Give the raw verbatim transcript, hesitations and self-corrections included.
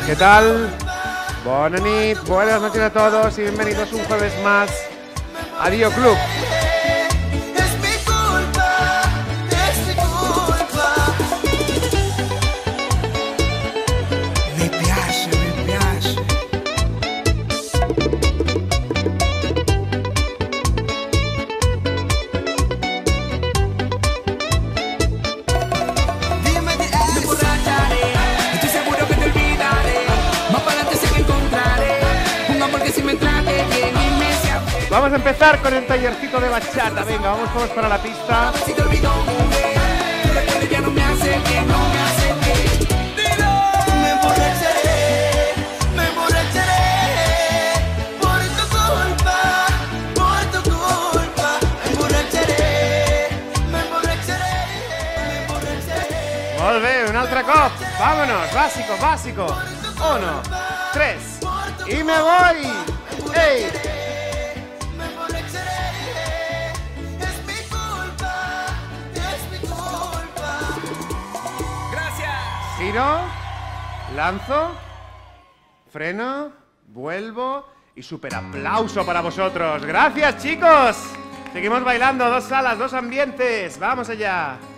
¿Qué tal? Bona nit, buenas noches a todos y bienvenidos un jueves más a Dio Club. Vamos a empezar con el tallercito de bachata. Venga, vamos todos para la pista. Molt bé, un altre cop. Vámonos, básico, básico. Uno, tres y me voy. ¡Ey! Giro, lanzo, freno, vuelvo y super aplauso para vosotros. ¡Gracias, chicos! Seguimos bailando, dos salas, dos ambientes. ¡Vamos allá!